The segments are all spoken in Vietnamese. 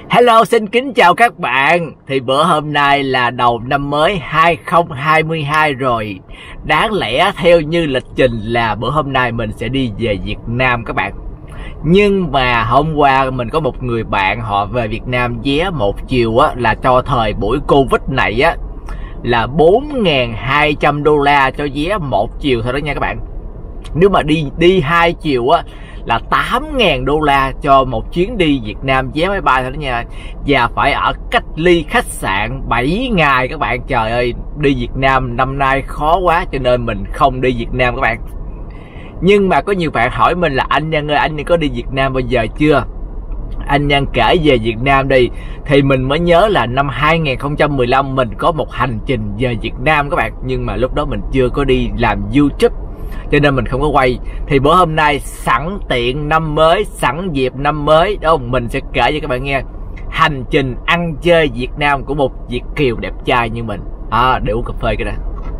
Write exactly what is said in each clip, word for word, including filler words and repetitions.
Hello, xin kính chào các bạn. Thì bữa hôm nay là đầu năm mới hai không hai hai rồi. Đáng lẽ theo như lịch trình là bữa hôm nay mình sẽ đi về Việt Nam các bạn. Nhưng mà hôm qua mình có một người bạn họ về Việt Nam vé một chiều á, là cho thời buổi Covid này á, là bốn nghìn hai trăm đô la cho vé một chiều thôi đó nha các bạn. Nếu mà đi đi hai chiều á là tám nghìn đô la cho một chuyến đi Việt Nam vé máy bay thôi đó nha. Và phải ở cách ly khách sạn bảy ngày các bạn. Trời ơi, đi Việt Nam năm nay khó quá cho nên mình không đi Việt Nam các bạn. Nhưng mà có nhiều bạn hỏi mình là anh Nhân ơi, anh có đi Việt Nam bao giờ chưa? Anh Nhân kể về Việt Nam đi. Thì mình mới nhớ là năm hai nghìn không trăm mười lăm mình có một hành trình về Việt Nam các bạn. Nhưng mà lúc đó mình chưa có đi làm YouTube cho nên mình không có quay. Thì bữa hôm nay sẵn tiện năm mới, sẵn dịp năm mới đó, mình sẽ kể cho các bạn nghe hành trình ăn chơi Việt Nam của một Việt kiều đẹp trai như mình. À, để uống cà phê cái đã.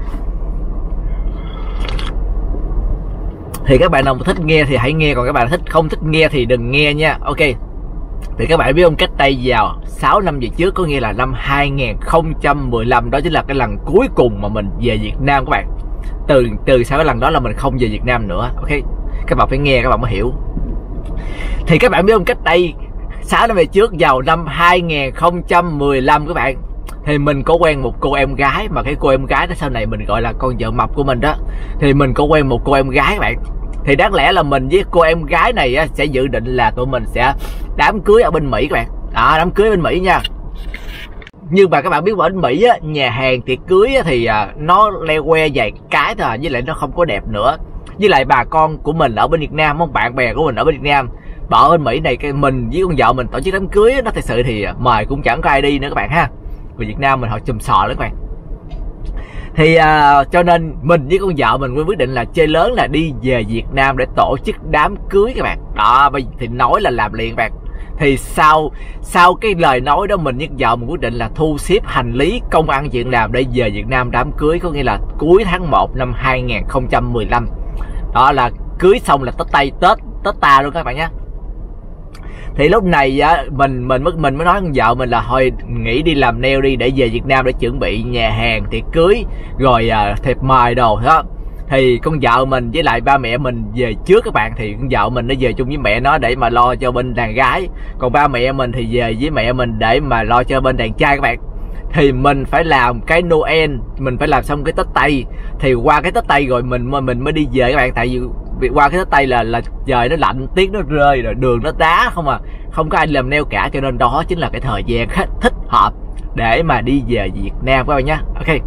Thì các bạn nào thích nghe thì hãy nghe, còn các bạn thích không thích nghe thì đừng nghe nha. Ok. Thì các bạn biết không, cách đây vào sáu năm về trước, có nghĩa là năm hai nghìn không trăm mười lăm, đó chính là cái lần cuối cùng mà mình về Việt Nam các bạn. Từ từ sau cái lần đó là mình không về Việt Nam nữa. Ok, các bạn phải nghe các bạn mới hiểu. Thì các bạn biết không, cách đây sáu năm về trước vào năm hai nghìn không trăm mười lăm các bạn, thì mình có quen một cô em gái, mà cái cô em gái đó sau này mình gọi là con vợ mập của mình đó. Thì mình có quen một cô em gái các bạn. Thì đáng lẽ là mình với cô em gái này á, sẽ dự định là tụi mình sẽ đám cưới ở bên Mỹ các bạn. À, đám cưới bên Mỹ nha. Nhưng mà các bạn biết ở bên Mỹ á, nhà hàng tiệc cưới á, thì à, nó leo que vài cái thôi, với lại nó không có đẹp nữa. Với lại bà con của mình ở bên Việt Nam, không, bạn bè của mình ở bên Việt Nam, bà ở bên Mỹ này, cái mình với con vợ mình tổ chức đám cưới á, nó thật sự thì mời cũng chẳng có ai đi nữa các bạn ha. Vì Việt Nam mình họ chùm sò lắm các bạn. Thì à, cho nên mình với con vợ mình quyết định là chơi lớn, là đi về Việt Nam để tổ chức đám cưới các bạn. Đó, thì nói là làm liền các bạn. Thì sau sau cái lời nói đó, mình với vợ mình quyết định là thu xếp hành lý, công ăn chuyện làm để về Việt Nam đám cưới, có nghĩa là cuối tháng một năm hai nghìn không trăm mười lăm. Đó là cưới xong là Tết Tây, Tết Tết ta luôn các bạn nhé. Thì lúc này á, mình mình mới mình mới nói con vợ mình là thôi nghỉ đi làm nail đi để về Việt Nam để chuẩn bị nhà hàng tiệc cưới rồi à, thiệp mời đồ đó. Thì con vợ mình với lại ba mẹ mình về trước các bạn. Thì con vợ mình nó về chung với mẹ nó để mà lo cho bên đàn gái, còn ba mẹ mình thì về với mẹ mình để mà lo cho bên đàn trai các bạn. Thì mình phải làm cái Noel, mình phải làm xong cái Tết Tây. Thì qua cái Tết Tây rồi mình mình mới đi về các bạn. Tại vì qua cái Tết Tây là là trời nó lạnh, tuyết nó rơi, rồi đường nó đá không à, không có ai làm nail cả, cho nên đó chính là cái thời gian thích hợp để mà đi về Việt Nam các bạn nhé. Ok.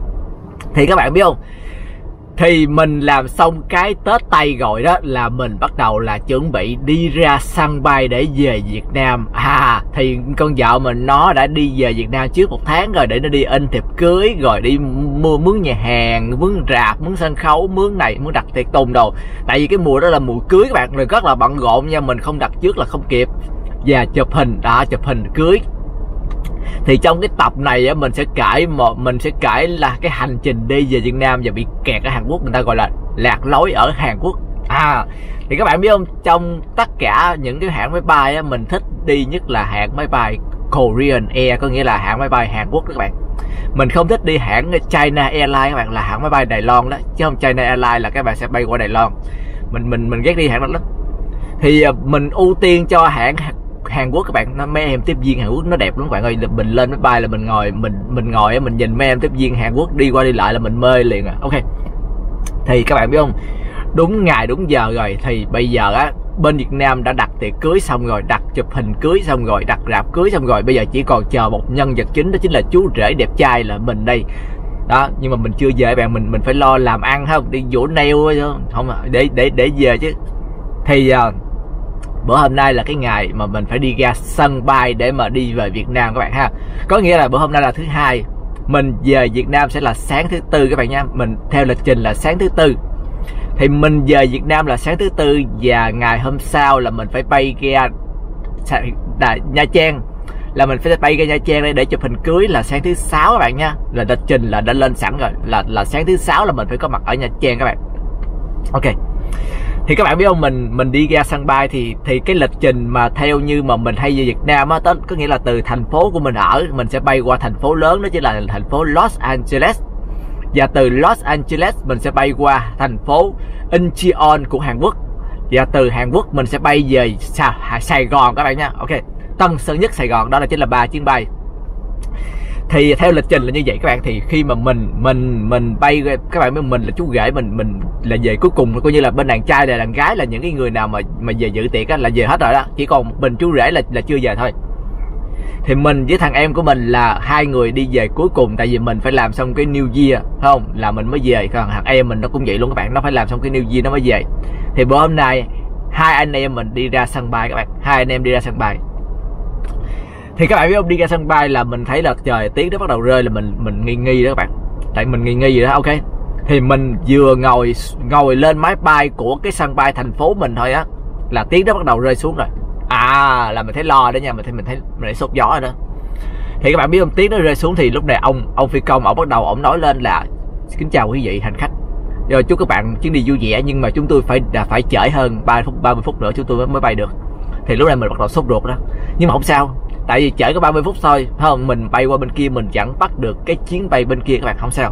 Thì các bạn biết không, thì mình làm xong cái Tết Tây rồi đó là mình bắt đầu là chuẩn bị đi ra sân bay để về Việt Nam. À, thì con vợ mình nó đã đi về Việt Nam trước một tháng rồi, để nó đi in thiệp cưới, rồi đi mua mướn nhà hàng, mướn rạp, mướn sân khấu, mướn này, mướn đặt tiệc tùng đồ. Tại vì cái mùa đó là mùa cưới các bạn, rồi rất là bận rộn nha, mình không đặt trước là không kịp. Và chụp hình, đã chụp hình cưới. Thì trong cái tập này á, mình sẽ kể một mình sẽ kể là cái hành trình đi về Việt Nam và bị kẹt ở Hàn Quốc, người ta gọi là lạc lối ở Hàn Quốc. À, thì các bạn biết không, trong tất cả những cái hãng máy bay á, mình thích đi nhất là hãng máy bay Korean Air, có nghĩa là hãng máy bay Hàn Quốc đó các bạn. Mình không thích đi hãng China Airlines các bạn, là hãng máy bay Đài Loan đó, chứ không China Airlines là các bạn sẽ bay qua Đài Loan. Mình mình mình ghét đi hãng đó lắm. Thì mình ưu tiên cho hãng Hàn Quốc các bạn. Mấy em tiếp viên Hàn Quốc nó đẹp lắm các bạn ơi. Mình lên máy bay là mình ngồi mình mình ngồi mình nhìn mấy em tiếp viên Hàn Quốc đi qua đi lại là mình mê liền à. Ok. Thì các bạn biết không, đúng ngày đúng giờ rồi. Thì bây giờ á, bên Việt Nam đã đặt tiệc cưới xong rồi, đặt chụp hình cưới xong rồi, đặt rạp cưới xong rồi. Bây giờ chỉ còn chờ một nhân vật chính, đó chính là chú rể đẹp trai là mình đây. Đó, nhưng mà mình chưa về bạn, mình mình phải lo làm ăn không, đi vỗ nail không để để để về chứ. Thì uh, bữa hôm nay là cái ngày mà mình phải đi ra sân bay để mà đi về Việt Nam các bạn ha. Có nghĩa là bữa hôm nay là thứ hai, mình về Việt Nam sẽ là sáng thứ tư các bạn nha. Mình theo lịch trình là sáng thứ tư. Thì mình về Việt Nam là sáng thứ tư, và ngày hôm sau là mình phải bay ra Nha Trang, là mình phải bay ra Nha Trang đây để chụp hình cưới là sáng thứ sáu các bạn nha. Là lịch trình là đã lên sẵn rồi, là là sáng thứ sáu là mình phải có mặt ở Nha Trang các bạn. Ok. Thì các bạn biết không, mình mình đi ra sân bay thì thì cái lịch trình mà theo như mà mình hay về Việt Nam á, có nghĩa là từ thành phố của mình ở, mình sẽ bay qua thành phố lớn, đó chính là thành phố Los Angeles, và từ Los Angeles mình sẽ bay qua thành phố Incheon của Hàn Quốc, và từ Hàn Quốc mình sẽ bay về Sài Gòn các bạn nha. Ok, Tân Sơn Nhất, Sài Gòn, đó là chính là ba chuyến bay. Thì theo lịch trình là như vậy các bạn. Thì khi mà mình mình mình bay, các bạn biết mình là chú rể, mình mình là về cuối cùng, coi như là bên đàn trai là đàn gái là những cái người nào mà mà về dự tiệc á là về hết rồi đó, chỉ còn mình chú rể là là chưa về thôi. Thì mình với thằng em của mình là hai người đi về cuối cùng, tại vì mình phải làm xong cái New Year, không là mình mới về. Còn thằng em mình nó cũng vậy luôn các bạn, nó phải làm xong cái New Year nó mới về. Thì bữa hôm nay hai anh em mình đi ra sân bay các bạn, hai anh em đi ra sân bay. Thì các bạn biết không, đi ra sân bay là mình thấy là trời tiếng nó bắt đầu rơi là mình mình nghi nghi đó các bạn, tại mình nghi nghi vậy đó. Ok, thì mình vừa ngồi ngồi lên máy bay của cái sân bay thành phố mình thôi á là tiếng nó bắt đầu rơi xuống rồi. À là mình thấy lo đó nha, mình thấy mình thấy mình thấy sốt gió rồi đó. Thì các bạn biết không, tiếng nó rơi xuống thì lúc này ông ông phi công ông bắt đầu ông nói lên là kính chào quý vị hành khách, rồi chúc các bạn chuyến đi vui vẻ, nhưng mà chúng tôi phải là phải trễ hơn ba phút ba mươi phút nữa chúng tôi mới, mới bay được. Thì lúc này mình bắt đầu sốt ruột đó, nhưng mà không sao, tại vì trễ có ba mươi phút thôi, không mình bay qua bên kia mình vẫn bắt được cái chuyến bay bên kia các bạn, không sao.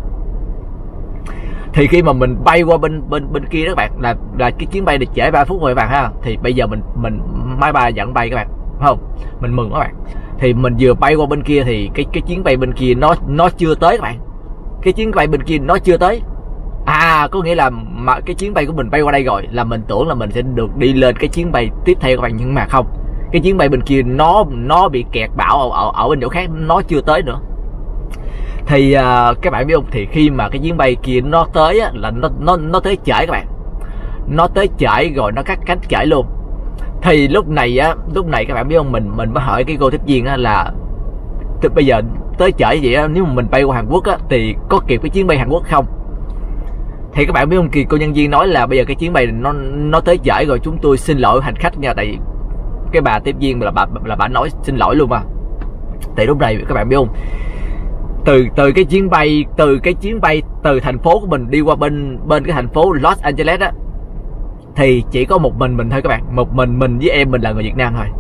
Thì khi mà mình bay qua bên bên bên kia đó các bạn, là là cái chuyến bay được trễ ba phút rồi các bạn ha. Thì bây giờ mình mình máy bay vẫn bay các bạn, không mình mừng các bạn. Thì mình vừa bay qua bên kia thì cái cái chuyến bay bên kia nó nó chưa tới các bạn, cái chuyến bay bên kia nó chưa tới. À có nghĩa là mà cái chuyến bay của mình bay qua đây rồi, là mình tưởng là mình sẽ được đi lên cái chuyến bay tiếp theo các bạn, nhưng mà không, cái chuyến bay bên kia nó nó bị kẹt bão ở, ở, ở bên chỗ khác, nó chưa tới nữa. Thì uh, các bạn biết không, thì khi mà cái chuyến bay kia nó tới á, là nó nó nó tới trễ các bạn, nó tới trễ rồi nó cắt cánh trễ luôn. Thì lúc này á, lúc này các bạn biết không, mình mình mới hỏi cái cô tiếp viên á là bây giờ tới trễ vậy á, nếu mà mình bay qua Hàn Quốc á thì có kịp cái chuyến bay Hàn Quốc không? Thì các bạn biết không, kỳ cô nhân viên nói là bây giờ cái chuyến bay nó nó tới trễ rồi, chúng tôi xin lỗi hành khách nha. Tại cái bà tiếp viên là bà là bà nói xin lỗi luôn mà. Thì lúc này các bạn biết không, từ từ cái chuyến bay từ cái chuyến bay từ thành phố của mình đi qua bên bên cái thành phố Los Angeles á, thì chỉ có một mình mình thôi các bạn, một mình mình với em mình là người Việt Nam thôi.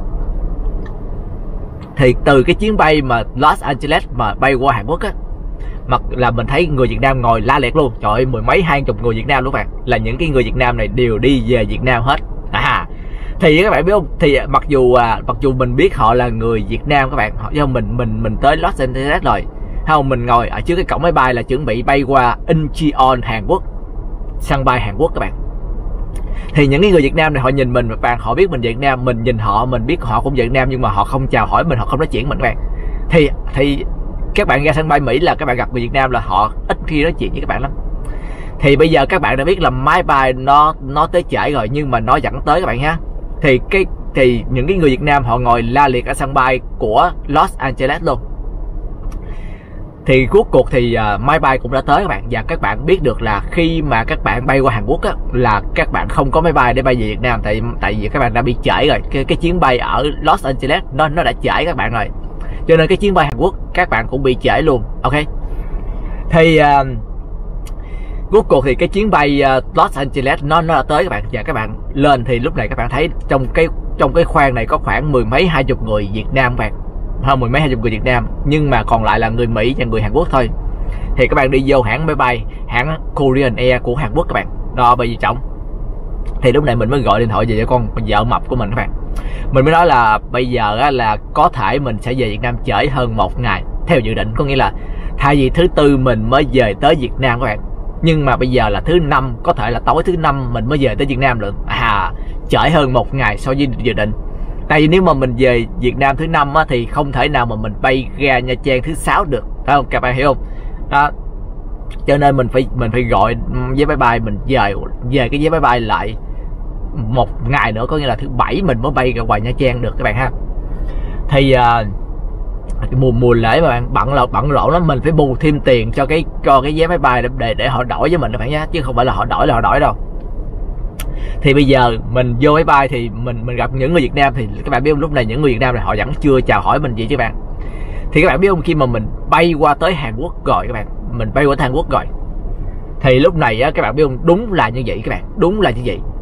Thì từ cái chuyến bay mà Los Angeles mà bay qua Hàn Quốc á, mà là mình thấy người Việt Nam ngồi la liệt luôn, trời ơi mười mấy hai chục người Việt Nam luôn các bạn, là những cái người Việt Nam này đều đi về Việt Nam hết. À thì các bạn biết không, thì mặc dù à, mặc dù mình biết họ là người Việt Nam các bạn, do mình mình mình tới Los Angeles rồi, không mình ngồi ở trước cái cổng máy bay là chuẩn bị bay qua Incheon Hàn Quốc, sân bay Hàn Quốc các bạn. Thì những cái người Việt Nam này họ nhìn mình, các bạn, họ biết mình Việt Nam, mình nhìn họ, mình biết họ cũng Việt Nam, nhưng mà họ không chào hỏi mình, họ không nói chuyện mình các bạn. Thì thì các bạn ra sân bay Mỹ là các bạn gặp người Việt Nam là họ ít khi nói chuyện với các bạn lắm. Thì bây giờ các bạn đã biết là máy bay nó nó tới trễ rồi, nhưng mà nó vẫn tới các bạn ha. Thì cái thì những cái người Việt Nam họ ngồi la liệt ở sân bay của Los Angeles luôn. Thì cuối cuộc thì uh, máy bay cũng đã tới các bạn, và các bạn biết được là khi mà các bạn bay qua Hàn Quốc á, là các bạn không có máy bay để bay về Việt Nam, tại tại vì các bạn đã bị trễ rồi, cái cái chuyến bay ở Los Angeles nó nó đã trễ các bạn rồi, cho nên cái chuyến bay Hàn Quốc các bạn cũng bị trễ luôn. Ok, thì uh, cuối cuộc thì cái chuyến bay uh, Los Angeles nó nó đã tới các bạn, và các bạn lên thì lúc này các bạn thấy trong cái trong cái khoang này có khoảng mười mấy hai chục người Việt Nam các bạn, hơn mười mấy hai chục người Việt Nam, nhưng mà còn lại là người Mỹ và người Hàn Quốc thôi. Thì các bạn đi vô hãng máy bay hãng Korean Air của Hàn Quốc các bạn, đó bởi vì trọng. Thì lúc này mình mới gọi điện thoại về cho con vợ mập của mình các bạn, mình mới nói là bây giờ là có thể mình sẽ về Việt Nam trễ hơn một ngày theo dự định, có nghĩa là thay vì thứ tư mình mới về tới Việt Nam các bạn, nhưng mà bây giờ là thứ năm, có thể là tối thứ năm mình mới về tới Việt Nam được, à trễ hơn một ngày so với dự định. Tại vì nếu mà mình về Việt Nam thứ năm á, thì không thể nào mà mình bay ra Nha Trang thứ sáu được, phải không các bạn hiểu không? Đó, cho nên mình phải mình phải gọi vé máy bay mình về về cái vé máy bay lại một ngày nữa, có nghĩa là thứ bảy mình mới bay ra ngoài Nha Trang được các bạn ha. Thì uh, mùa mùa lễ mà bạn bận là bận rộn lắm, mình phải bù thêm tiền cho cái cho cái vé máy bay để để, để họ đổi với mình các bạn nhé, chứ không phải là họ đổi là họ đổi đâu. Thì bây giờ mình vô máy bay thì mình mình gặp những người Việt Nam, thì các bạn biết không, lúc này những người Việt Nam này họ vẫn chưa chào hỏi mình gì chứ bạn. Thì các bạn biết không, khi mà mình bay qua tới Hàn Quốc rồi các bạn, mình bay qua tới Hàn Quốc rồi, thì lúc này á, các bạn biết không, đúng là như vậy các bạn, đúng là như vậy.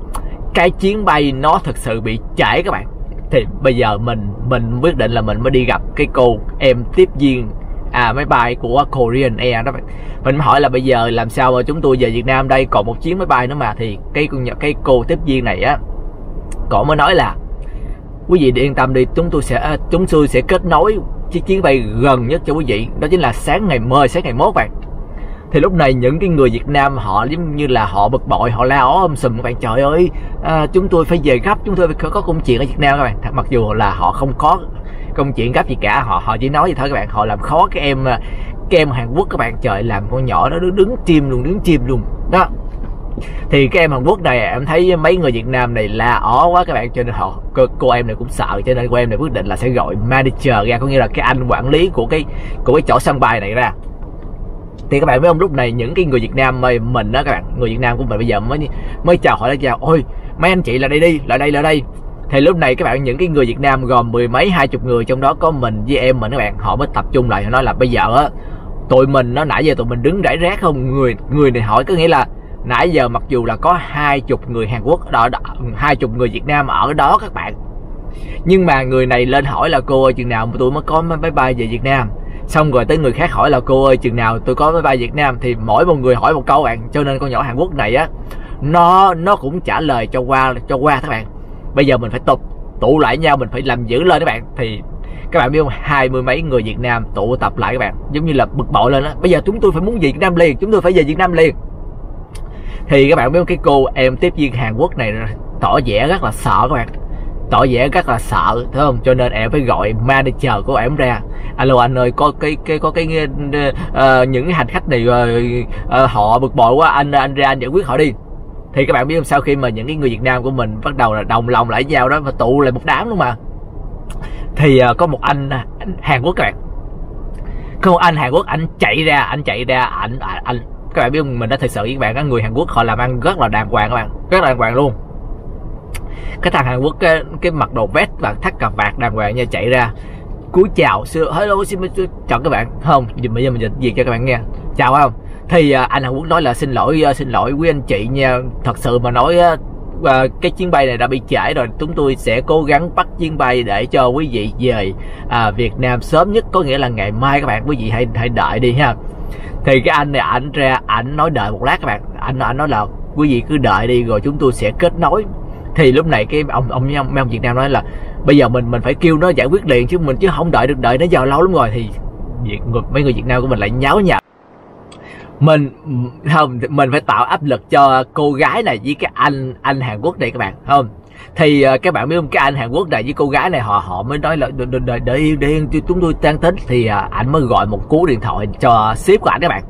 cái chuyến bay nó thực sự bị trễ các bạn. Thì bây giờ mình mình quyết định là mình mới đi gặp cái cô em tiếp viên à máy bay của Korean Air đó. Mình hỏi là bây giờ làm sao mà chúng tôi về Việt Nam đây, còn một chuyến máy bay nữa mà. Thì cái cái cô tiếp viên này á, cổ mới nói là quý vị yên tâm đi, chúng tôi sẽ chúng tôi sẽ kết nối chiếc chuyến bay gần nhất cho quý vị, đó chính là sáng ngày mười sáng ngày mốt bạn. Thì lúc này những cái người Việt Nam họ giống như là họ bực bội, họ la ó um sùm các bạn. Trời ơi, à, chúng tôi phải về gấp, chúng tôi phải có công chuyện ở Việt Nam các bạn. Mặc dù là họ không có công chuyện gấp gì cả, họ họ chỉ nói vậy thôi các bạn. Họ làm khó cái em cái em Hàn Quốc các bạn. Trời, làm con nhỏ đó đứng, đứng chim luôn, đứng chim luôn đó. Thì cái em Hàn Quốc này em thấy mấy người Việt Nam này la ó quá các bạn, cho nên họ cô, cô em này cũng sợ, cho nên cô em này quyết định là sẽ gọi manager ra, có nghĩa là cái anh quản lý của cái của cái chỗ sân bay này ra. Thì các bạn biết không, lúc này những cái người Việt Nam mình đó các bạn, người Việt Nam của mình bây giờ mới mới chào hỏi, chào ôi mấy anh chị là đây đi, lại đây lại đây. Thì lúc này các bạn, những cái người Việt Nam gồm mười mấy hai chục người, trong đó có mình với em mình các bạn, họ mới tập trung lại, họ nói là bây giờ á tụi mình nó nãy giờ tụi mình đứng rải rác không. Người người này hỏi có nghĩa là nãy giờ mặc dù là có hai chục người Hàn Quốc đó, hai chục người Việt Nam ở đó các bạn, nhưng mà người này lên hỏi là cô ơi chừng nào tụi mới có máy bay về Việt Nam. Xong rồi tới người khác hỏi là cô ơi chừng nào tôi có máy bay Việt Nam. Thì mỗi một người hỏi một câu bạn, cho nên con nhỏ Hàn Quốc này á, nó nó cũng trả lời cho qua cho qua các bạn. Bây giờ mình phải tụ tụ lại nhau, mình phải làm dữ lên các bạn. Thì các bạn biết không, hai mươi mấy người Việt Nam tụ tập lại các bạn, giống như là bực bội lên á. Bây giờ chúng tôi phải muốn về Việt Nam liền, chúng tôi phải về Việt Nam liền. Thì các bạn biết không, cái cô em tiếp viên Hàn Quốc này tỏ vẻ rất là sợ các bạn, tỏ vẻ rất là sợ, thấy không? Cho nên em phải gọi manager của em ra. Alo anh ơi, có cái cái có cái uh, những cái hành khách này uh, uh, họ bực bội quá, anh anh ra anh giải quyết họ đi. Thì các bạn biết không, sau khi mà những cái người Việt Nam của mình bắt đầu là đồng lòng lại với nhau đó, và tụ lại một đám luôn mà. Thì uh, có một anh, anh Hàn Quốc các bạn, có một anh Hàn Quốc, anh chạy ra, anh chạy ra, anh anh các bạn biết không, mình đã thực sự với các bạn, các người Hàn Quốc họ làm ăn rất là đàng hoàng các bạn, rất là đàng hoàng luôn. Cái thằng Hàn Quốc cái, cái mặc đồ vest và thắt cà vạt đàng hoàng nha, chạy ra cúi chào, xưa hello xin chào các bạn, không bây giờ mình dịch việc cho các bạn nghe, chào không. Thì uh, anh Hàn Quốc nói là xin lỗi uh, xin lỗi quý anh chị nha, thật sự mà nói uh, uh, cái chuyến bay này đã bị trễ rồi, chúng tôi sẽ cố gắng bắt chuyến bay để cho quý vị về uh, Việt Nam sớm nhất, có nghĩa là ngày mai các bạn, quý vị hãy hãy đợi đi ha. Thì cái anh này ảnh ra ảnh nói đợi một lát các bạn, anh anh nói là quý vị cứ đợi đi rồi chúng tôi sẽ kết nối. Thì lúc này cái ông ông ông, ông Việt Nam nói là bây giờ mình mình phải kêu nó giải quyết liền chứ mình chứ không đợi được, đợi nó giờ lâu lắm rồi. Thì mấy người Việt Nam của mình lại nháo nhào, mình không mình phải tạo áp lực cho cô gái này với cái anh anh Hàn Quốc này các bạn, không. Thì uh, các bạn biết không, cái anh Hàn Quốc này với cô gái này họ họ mới nói là đợi đợi yên để yên chúng tôi tan tính. Thì uh, anh mới gọi một cú điện thoại cho sếp của anh các bạn.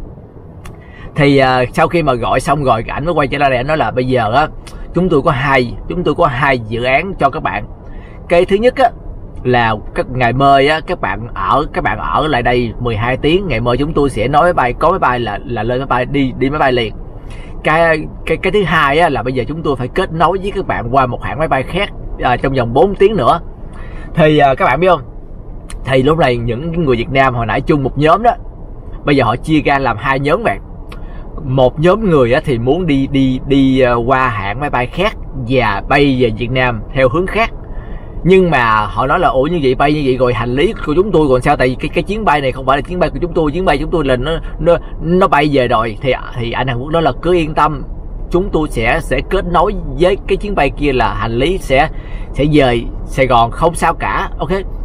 Thì uh, sau khi mà gọi xong rồi, ảnh mới quay trở lại đây, anh nói là bây giờ á chúng tôi có hai chúng tôi có hai dự án cho các bạn. Cái thứ nhất á là các ngày mời á, các bạn ở các bạn ở lại đây mười hai tiếng, ngày mời chúng tôi sẽ nói máy bay, có máy bay là là lên máy bay, đi đi máy bay liền. Cái cái cái thứ hai á là bây giờ chúng tôi phải kết nối với các bạn qua một hãng máy bay khác à, trong vòng bốn tiếng nữa. Thì à, các bạn biết không, thì lúc này những người Việt Nam hồi nãy chung một nhóm đó, bây giờ họ chia ra làm hai nhóm bạn. Một nhóm người á thì muốn đi đi đi qua hãng máy bay khác và bay về Việt Nam theo hướng khác. Nhưng mà họ nói là ủa như vậy bay như vậy rồi hành lý của chúng tôi còn sao, tại vì cái cái chuyến bay này không phải là chuyến bay của chúng tôi, chuyến bay chúng tôi là nó nó nó bay về rồi. Thì thì anh Hàn Quốc nói là cứ yên tâm, chúng tôi sẽ sẽ kết nối với cái chuyến bay kia là hành lý sẽ sẽ về Sài Gòn không sao cả. Ok.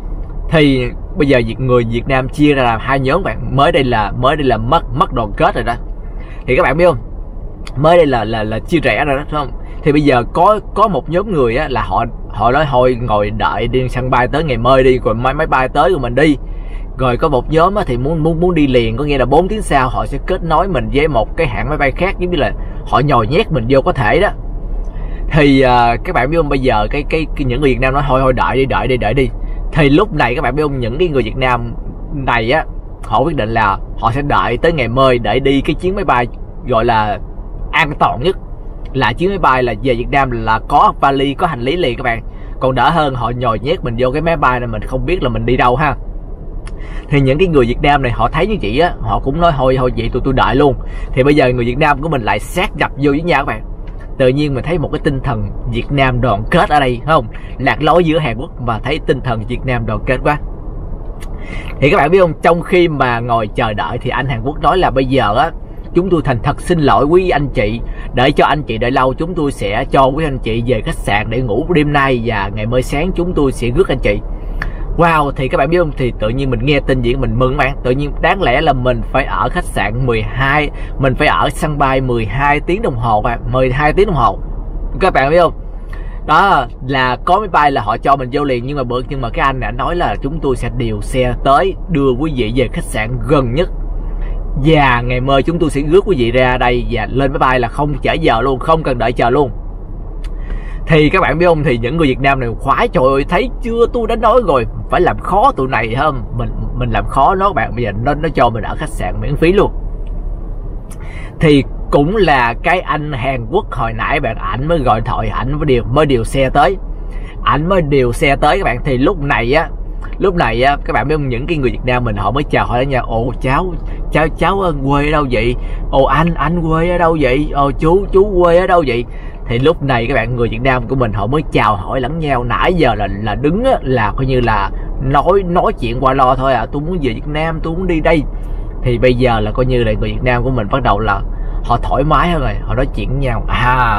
Thì bây giờ người Việt Nam chia ra làm hai nhóm bạn, mới đây là mới đây là mất mất đoàn kết rồi đó. Thì các bạn biết không, mới đây là là là chia rẽ rồi đó, đúng không? Thì bây giờ có có một nhóm người á là họ họ nói thôi ngồi đợi đi sân bay tới ngày mới đi, rồi máy máy bay tới rồi mình đi. Rồi có một nhóm á thì muốn muốn muốn đi liền, có nghĩa là bốn tiếng sau họ sẽ kết nối mình với một cái hãng máy bay khác, giống như là họ nhồi nhét mình vô có thể đó. Thì uh, các bạn biết không, bây giờ cái, cái cái những người Việt Nam nói thôi thôi đợi đi đợi đi đợi đi. Thì lúc này các bạn biết không, những cái người Việt Nam này á, họ quyết định là họ sẽ đợi tới ngày mới để đi cái chuyến máy bay gọi là an toàn nhất, là chuyến máy bay là về Việt Nam là có vali, có hành lý liền các bạn. Còn đỡ hơn họ nhồi nhét mình vô cái máy bay này mình không biết là mình đi đâu ha. Thì những cái người Việt Nam này họ thấy như vậy á, họ cũng nói thôi thôi vậy tụi tôi đợi luôn. Thì bây giờ người Việt Nam của mình lại sát nhập vô với nhau các bạn. tự nhiên mình thấy một cái tinh thần Việt Nam đoàn kết ở đây, không? Lạc lối giữa Hàn Quốc mà thấy tinh thần Việt Nam đoàn kết quá. Thì các bạn biết không, trong khi mà ngồi chờ đợi thì anh Hàn Quốc nói là bây giờ á, chúng tôi thành thật xin lỗi quý anh chị, để cho anh chị đợi lâu, chúng tôi sẽ cho quý anh chị về khách sạn để ngủ đêm nay, và ngày mai sáng chúng tôi sẽ rước anh chị. Wow, thì các bạn biết không, thì tự nhiên mình nghe tin diễn mình mừng các bạn. Tự nhiên đáng lẽ là mình phải ở khách sạn mười hai, mình phải ở sân bay mười hai tiếng đồng hồ bạn, mười hai tiếng đồng hồ. Các bạn biết không? Đó là có máy bay là họ cho mình vô liền, nhưng mà bữa nhưng mà cái anh này anh nói là chúng tôi sẽ điều xe tới đưa quý vị về khách sạn gần nhất, và ngày mai chúng tôi sẽ rước quý vị ra đây và lên máy bay là không trễ giờ luôn, không cần đợi chờ luôn. Thì các bạn biết không, thì những người Việt Nam này khoái, trời ơi, thấy chưa, tôi đã nói rồi, phải làm khó tụi này không? Mình mình làm khó nó bạn, bây giờ nó nó cho mình ở khách sạn miễn phí luôn. Thì cũng là cái anh Hàn Quốc hồi nãy bạn, ảnh mới gọi thoại, ảnh mới điều mới điều xe tới, ảnh mới điều xe tới các bạn. Thì lúc này á, lúc này á, các bạn biết không, những cái người Việt Nam mình họ mới chào hỏi nhau, ồ cháu cháu cháu quê ở đâu vậy, ồ anh anh quê ở đâu vậy, ồ chú chú quê ở đâu vậy. Thì lúc này các bạn, người Việt Nam của mình họ mới chào hỏi lẫn nhau. Nãy giờ là là đứng á, là coi như là nói nói chuyện qua lo thôi à, tôi muốn về Việt Nam, tôi muốn đi đây. Thì bây giờ là coi như là người Việt Nam của mình bắt đầu là họ thoải mái hơn rồi, họ nói chuyện với nhau. À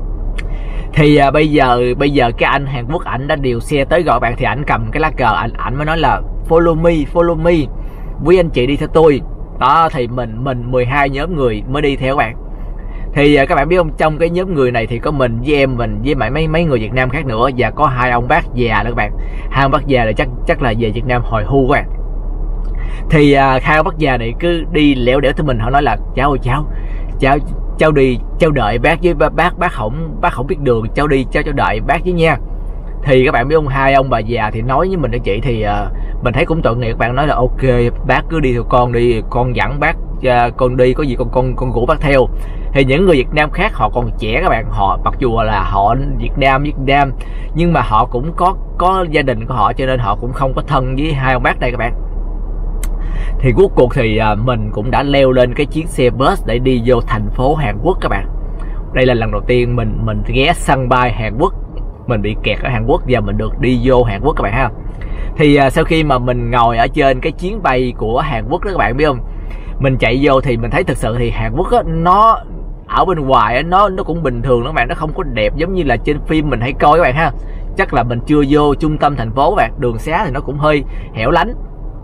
thì à, bây giờ bây giờ cái anh Hàn Quốc ảnh đã điều xe tới gọi bạn, thì ảnh cầm cái lá cờ, ảnh ảnh mới nói là follow me, follow me, quý anh chị đi theo tôi. Đó, thì mình mình mười hai nhóm người mới đi theo các bạn. Thì à, các bạn biết không, trong cái nhóm người này thì có mình với em mình với mấy mấy mấy người Việt Nam khác nữa, và có hai ông bác già nữa các bạn. Hai ông bác già là chắc chắc là về Việt Nam hồi hưu các bạn. Thì à, hai ông bác già này cứ đi lẻo đẻo tới mình, họ nói là cháu ơi cháu cháu cháu đi, cháu đợi bác với bác bác không bác không biết đường, cháu đi cháu cháu đợi bác với nha. Thì các bạn biết không, hai ông bà già thì nói với mình đó chị, thì uh, mình thấy cũng tội nghiệp. Các bạn nói là ok bác cứ đi theo con đi, con dẫn bác, uh, con đi có gì con con con rủ bác theo. Thì những người Việt Nam khác họ còn trẻ các bạn, họ mặc dù là họ Việt Nam Việt Nam nhưng mà họ cũng có có gia đình của họ, cho nên họ cũng không có thân với hai ông bác đây các bạn. Thì cuối cuộc thì uh, mình cũng đã leo lên cái chiếc xe bus để đi vô thành phố Hàn Quốc các bạn. Đây là lần đầu tiên mình mình ghé sân bay Hàn Quốc, mình bị kẹt ở Hàn Quốc và mình được đi vô Hàn Quốc các bạn ha. Thì uh, sau khi mà mình ngồi ở trên cái chuyến bay của Hàn Quốc đó các bạn biết không, mình chạy vô thì mình thấy thực sự thì Hàn Quốc á, nó ở bên ngoài á, nó nó cũng bình thường đó các bạn, nó không có đẹp giống như là trên phim mình hay coi các bạn ha. Chắc là mình chưa vô trung tâm thành phố các bạn, đường xá thì nó cũng hơi hẻo lánh.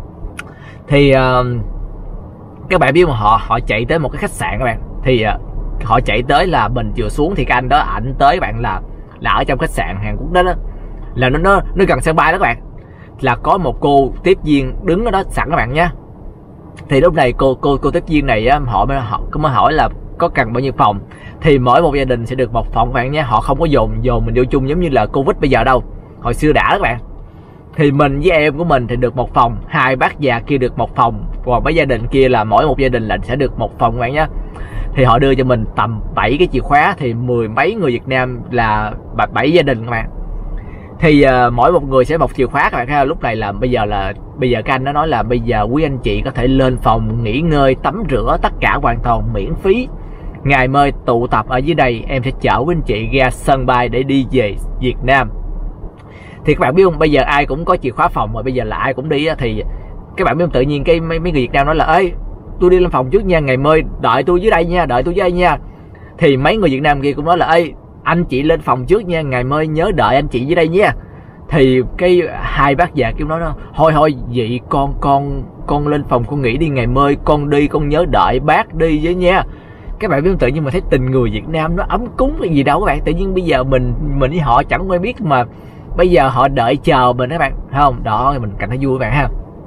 Thì uh, các bạn biết mà họ họ chạy tới một cái khách sạn các bạn. Thì uh, họ chạy tới là mình vừa xuống thì cái anh đó ảnh tới các bạn, là là ở trong khách sạn Hàn Quốc đó, đó là nó nó nó gần sân bay đó các bạn, là có một cô tiếp viên đứng ở đó sẵn các bạn nhé. Thì lúc này cô cô cô tiếp viên này á, họ mới họ có mới hỏi là có cần bao nhiêu phòng. Thì mỗi một gia đình sẽ được một phòng các bạn nhé, họ không có dồn dồn mình vô chung giống như là Covid bây giờ đâu, hồi xưa đã các bạn. Thì mình với em của mình thì được một phòng, hai bác già kia được một phòng, còn mấy gia đình kia là mỗi một gia đình là sẽ được một phòng các bạn nhé. Thì họ đưa cho mình tầm bảy cái chìa khóa, thì mười mấy người Việt Nam là bảy gia đình các bạn. Thì uh, mỗi một người sẽ một chìa khóa các bạn ha. Lúc này là bây giờ là bây giờ các anh nó nói là bây giờ quý anh chị có thể lên phòng nghỉ ngơi, tắm rửa, tất cả hoàn toàn miễn phí. Ngày mai tụ tập ở dưới đây, em sẽ chở quý anh chị ra sân bay để đi về Việt Nam. Thì các bạn biết không, bây giờ ai cũng có chìa khóa phòng rồi, bây giờ là ai cũng đi á. Thì các bạn biết không, tự nhiên cái mấy, mấy người Việt Nam nói là ê tôi đi lên phòng trước nha, ngày mai đợi tôi dưới đây nha, đợi tôi dưới đây nha. Thì mấy người Việt Nam kia cũng nói là ê anh chị lên phòng trước nha, ngày mai nhớ đợi anh chị dưới đây nha. Thì cái hai bác già kêu nói đó, thôi thôi vậy con con con lên phòng con nghỉ đi, ngày mai con đi con nhớ đợi bác đi với nha. Các bạn biết không, tự nhiên mà thấy tình người Việt Nam nó ấm cúng cái gì đâu các bạn. Tự nhiên bây giờ mình mình với họ chẳng quen biết mà bây giờ họ đợi chờ mình các bạn, thấy không? Đó, mình cảm thấy vui các bạn ha.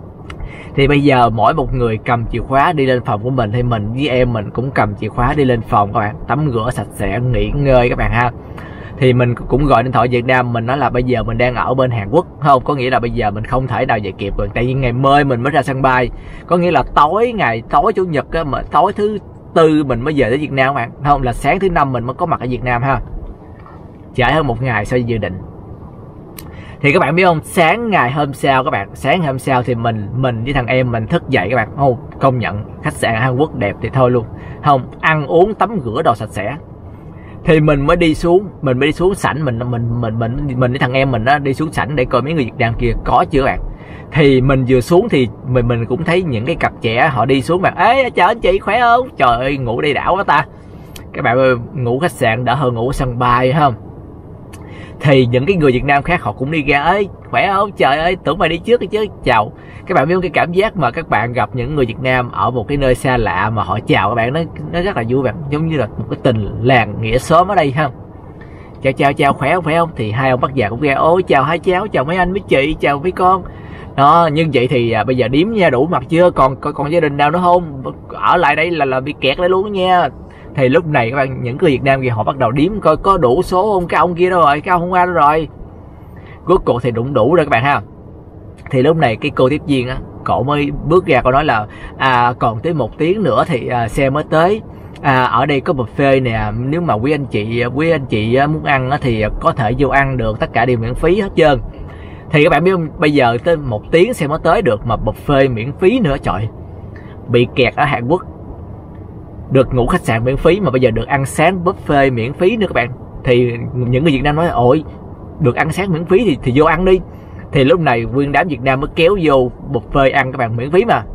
Thì bây giờ mỗi một người cầm chìa khóa đi lên phòng của mình, thì mình với em mình cũng cầm chìa khóa đi lên phòng các bạn, tắm rửa sạch sẽ, nghỉ ngơi các bạn ha. Thì mình cũng gọi điện thoại Việt Nam, mình nói là bây giờ mình đang ở bên Hàn Quốc, không có nghĩa là bây giờ mình không thể nào về kịp rồi, tại vì ngày mai mình mới ra sân bay, có nghĩa là tối ngày tối chủ nhật á, mà tối thứ tư mình mới về tới Việt Nam các bạn, không là sáng thứ năm mình mới có mặt ở Việt Nam ha, trễ hơn một ngày so với dự định. Thì các bạn biết không, sáng ngày hôm sau các bạn, sáng hôm sau thì mình mình với thằng em mình thức dậy các bạn, không công nhận khách sạn Hàn Quốc đẹp thì thôi luôn, không ăn uống tắm rửa đồ sạch sẽ. Thì mình mới đi xuống, mình mới đi xuống sảnh, mình mình mình mình mình với thằng em mình á đi xuống sảnh để coi mấy người Việt Nam kia có chưa các bạn. Thì mình vừa xuống thì mình mình cũng thấy những cái cặp trẻ họ đi xuống bạn, ê chào anh chị khỏe không, trời ơi ngủ đây đảo quá ta. Các bạn ơi, ngủ khách sạn đỡ hơn ngủ sân bay không. Thì những cái người Việt Nam khác họ cũng đi ra, ơi khỏe không, trời ơi tưởng mày đi trước đi chứ, chào. Các bạn biết cái cảm giác mà các bạn gặp những người Việt Nam ở một cái nơi xa lạ mà họ chào các bạn, nó nó rất là vui bạn, giống như là một cái tình làng nghĩa xóm ở đây không. Chào chào chào khỏe không, khỏe không. Thì hai ông bác già cũng ra, ôi chào hai cháu, chào mấy anh mấy chị, chào mấy con đó. Nhưng vậy thì à, bây giờ điếm nha, đủ mặt chưa, còn còn, còn gia đình nào nữa không, ở lại đây là là bị kẹt lại luôn nha. Thì lúc này các bạn, những người Việt Nam kia họ bắt đầu điếm coi có đủ số không, cái ông kia đâu rồi, cái ông hôm qua đâu rồi. Cuối cùng thì đụng đủ rồi các bạn ha. Thì lúc này cái cô tiếp viên á, cậu mới bước ra, cậu nói là à, còn tới một tiếng nữa thì à, xe mới tới. À, ở đây có buffet nè, nếu mà quý anh chị quý anh chị muốn ăn á, thì có thể vô ăn được, tất cả đều miễn phí hết trơn. Thì các bạn biết không, bây giờ tới một tiếng xe mới tới được mà buffet miễn phí nữa, trời. Bị kẹt ở Hàn Quốc, được ngủ khách sạn miễn phí mà bây giờ được ăn sáng buffet miễn phí nữa các bạn. Thì những người Việt Nam nói ôi được ăn sáng miễn phí thì thì vô ăn đi. Thì lúc này nguyên đám Việt Nam mới kéo vô buffet ăn các bạn, miễn phí mà.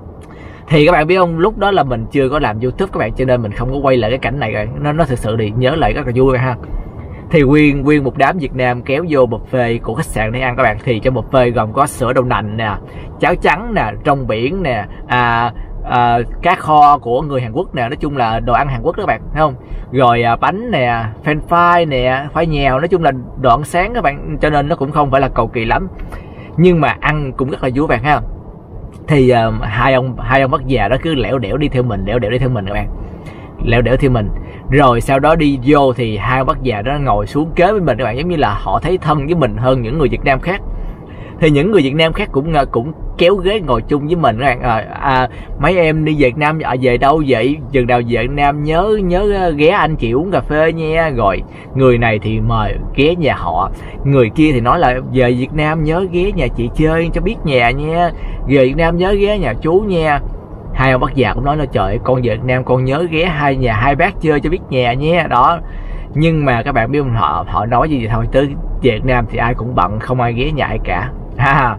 Thì các bạn biết không, lúc đó là mình chưa có làm YouTube các bạn, cho nên mình không có quay lại cái cảnh này rồi. Nó nó thực sự thì nhớ lại rất là vui ha. Thì nguyên nguyên một đám Việt Nam kéo vô buffet của khách sạn để ăn các bạn. Thì trong buffet gồm có sữa đậu nành nè, cháo trắng nè, rong biển nè, à, à, cá kho của người Hàn Quốc nè, nói chung là đồ ăn Hàn Quốc đó các bạn, thấy không? Rồi à, bánh nè, french fry nè, khoai nhèo, nói chung là đồ ăn sáng các bạn, cho nên nó cũng không phải là cầu kỳ lắm, nhưng mà ăn cũng rất là vui bạn ha. Thì uh, hai ông hai ông bác già đó cứ lẻo đẻo đi theo mình, lẻo đẻo đi theo mình các bạn, lẻo đẻo theo mình. Rồi sau đó đi vô thì hai ông bác già đó ngồi xuống kế với mình các bạn, giống như là họ thấy thân với mình hơn những người Việt Nam khác. Thì những người Việt Nam khác cũng cũng kéo ghế ngồi chung với mình các bạn. À, à, mấy em đi Việt Nam à, về đâu vậy, chừng nào về Việt Nam nhớ nhớ ghé anh chị uống cà phê nha. Rồi người này thì mời ghé nhà họ, người kia thì nói là về Việt Nam nhớ ghé nhà chị chơi cho biết nhà nha, về Việt Nam nhớ ghé nhà chú nha. Hai ông bác già cũng nói là trời, con về Việt Nam con nhớ ghé hai nhà hai bác chơi cho biết nhà nha đó. Nhưng mà các bạn biết không, họ họ nói gì thôi, tới Việt Nam thì ai cũng bận, không ai ghé nhà ai cả ha.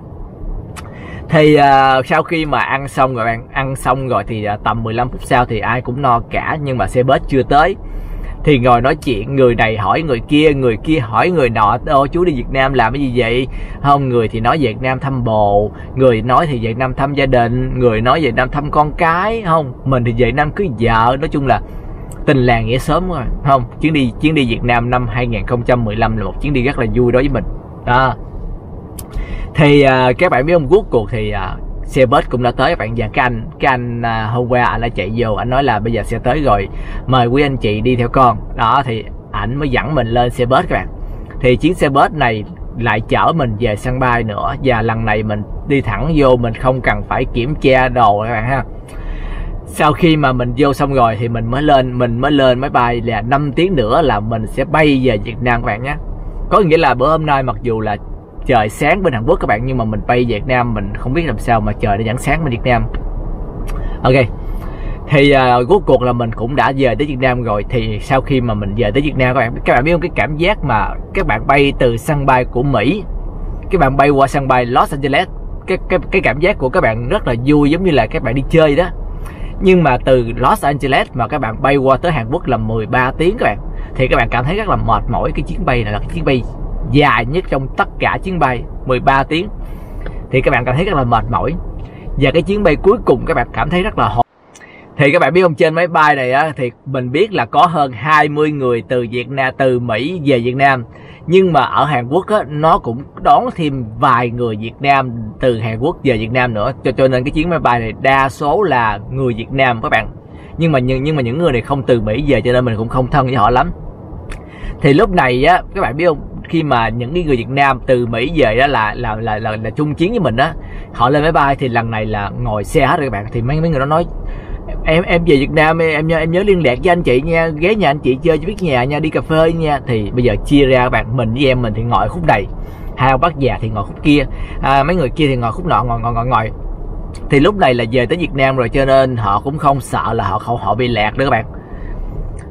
Thì uh, sau khi mà ăn xong rồi bạn, ăn xong rồi thì uh, tầm mười lăm phút sau thì ai cũng no cả, nhưng mà xe bus chưa tới. Thì ngồi nói chuyện, người này hỏi người kia, người kia hỏi người nọ, ô chú đi Việt Nam làm cái gì vậy? Không, người thì nói Việt Nam thăm bồ, người nói thì Việt Nam thăm gia đình, người nói Việt Nam thăm con cái, không, mình thì Việt Nam cưới vợ. Nói chung là tình làng nghĩa xóm rồi, không? Chuyến đi chuyến đi Việt Nam năm hai nghìn không trăm mười lăm là một chuyến đi rất là vui đối với mình. Đó. Thì uh, các bạn biết không, cuối cuộc thì uh, xe bus cũng đã tới các bạn. Và cái anh cái anh uh, hôm qua anh đã chạy vô, anh nói là bây giờ xe tới rồi, mời quý anh chị đi theo con. Đó thì ảnh mới dẫn mình lên xe bus các bạn. Thì chuyến xe bus này lại chở mình về sân bay nữa, và lần này mình đi thẳng vô, mình không cần phải kiểm tra đồ các bạn ha. Sau khi mà mình vô xong rồi thì mình mới lên mình mới lên máy bay là năm tiếng nữa là mình sẽ bay về Việt Nam các bạn nhé. Có nghĩa là bữa hôm nay mặc dù là trời sáng bên Hàn Quốc các bạn, nhưng mà mình bay Việt Nam mình không biết làm sao mà trời nó vẫn sáng bên Việt Nam. Ok. Thì uh, cuối cuộc là mình cũng đã về tới Việt Nam rồi. Thì sau khi mà mình về tới Việt Nam các bạn, các bạn biết không, cái cảm giác mà các bạn bay từ sân bay của Mỹ, các bạn bay qua sân bay Los Angeles, cái cái cái cảm giác của các bạn rất là vui, giống như là các bạn đi chơi đó. Nhưng mà từ Los Angeles mà các bạn bay qua tới Hàn Quốc là mười ba tiếng các bạn, thì các bạn cảm thấy rất là mệt mỏi. Cái chuyến bay này là cái chuyến bay dài nhất trong tất cả chuyến bay, mười ba tiếng, thì các bạn cảm thấy rất là mệt mỏi. Và cái chuyến bay cuối cùng các bạn cảm thấy rất là hot. Thì các bạn biết không, trên máy bay này á, thì mình biết là có hơn hai mươi người từ Việt Nam, từ Mỹ về Việt Nam. Nhưng mà ở Hàn Quốc á, nó cũng đón thêm vài người Việt Nam từ Hàn Quốc về Việt Nam nữa. Cho, cho nên cái chuyến máy bay này đa số là người Việt Nam các bạn. Nhưng mà nhưng mà những người này không từ Mỹ về, cho nên mình cũng không thân với họ lắm. Thì lúc này á, các bạn biết không, khi mà những cái người Việt Nam từ Mỹ về đó là là là là, là chung chiến với mình á, họ lên máy bay thì lần này là ngồi xe hết rồi các bạn. Thì mấy mấy người đó nói em em về Việt Nam em nhớ em nhớ liên lạc với anh chị nha, ghé nhà anh chị chơi cho biết nhà nha, đi cà phê nha. Thì bây giờ chia ra các bạn, mình với em mình thì ngồi khúc này, hai ông bác già thì ngồi khúc kia, à, mấy người kia thì ngồi khúc nọ, ngồi ngồi ngồi ngồi. Thì lúc này là về tới Việt Nam rồi, cho nên họ cũng không sợ là họ họ, họ bị lạc nữa các bạn.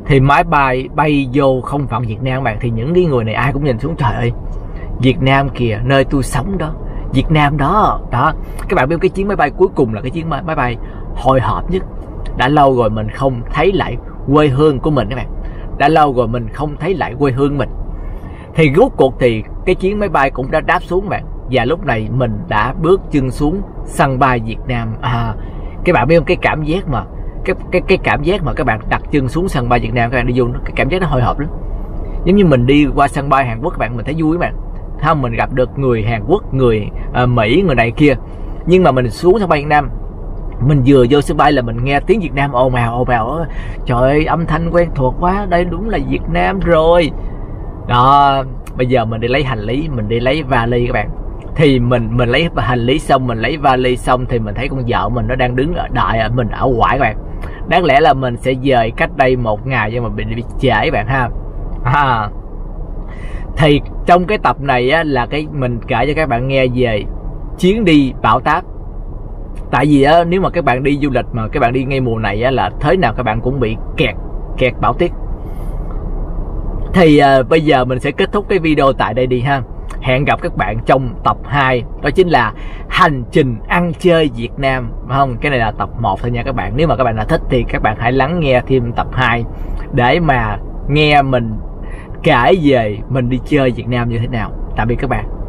Thì máy bay bay vô không phận Việt Nam bạn, thì những cái người này ai cũng nhìn xuống, trời ơi, Việt Nam kìa, nơi tôi sống đó, Việt Nam đó. Đó, các bạn biết cái chuyến máy bay cuối cùng là cái chuyến máy bay hồi hộp nhất. Đã lâu rồi mình không thấy lại quê hương của mình các bạn. Đã lâu rồi mình không thấy lại quê hương mình. Thì rốt cuộc thì cái chuyến máy bay cũng đã đáp xuống bạn. Và lúc này mình đã bước chân xuống sân bay Việt Nam. À, các bạn biết không, cái cảm giác mà cái cái cái cảm giác mà các bạn đặt chân xuống sân bay Việt Nam, các bạn đi vô, cái cảm giác nó hồi hộp lắm. Giống như mình đi qua sân bay Hàn Quốc các bạn, mình thấy vui các bạn. Không, mình gặp được người Hàn Quốc, người uh, Mỹ, người này kia. Nhưng mà mình xuống sân bay Việt Nam, mình vừa vô sân bay là mình nghe tiếng Việt Nam ồn ào ồn ào. Trời ơi, âm thanh quen thuộc quá, đây đúng là Việt Nam rồi. Đó, bây giờ mình đi lấy hành lý, mình đi lấy vali các bạn. Thì mình mình lấy hành lý xong, mình lấy vali xong thì mình thấy con vợ mình nó đang đứng ở đợi mình ở ngoài các bạn. Đáng lẽ là mình sẽ dời cách đây một ngày nhưng mà bị bị trễ các bạn ha. À, thì trong cái tập này á, là cái mình kể cho các bạn nghe về chuyến đi bão táp. Tại vì á, nếu mà các bạn đi du lịch mà các bạn đi ngay mùa này á, là thế nào các bạn cũng bị kẹt kẹt bão tuyết. Thì à, bây giờ mình sẽ kết thúc cái video tại đây đi ha. Hẹn gặp các bạn trong tập hai, đó chính là hành trình ăn chơi Việt Nam, không? Cái này là tập một thôi nha các bạn. Nếu mà các bạn đã thích thì các bạn hãy lắng nghe thêm tập hai để mà nghe mình kể về mình đi chơi Việt Nam như thế nào. Tạm biệt các bạn.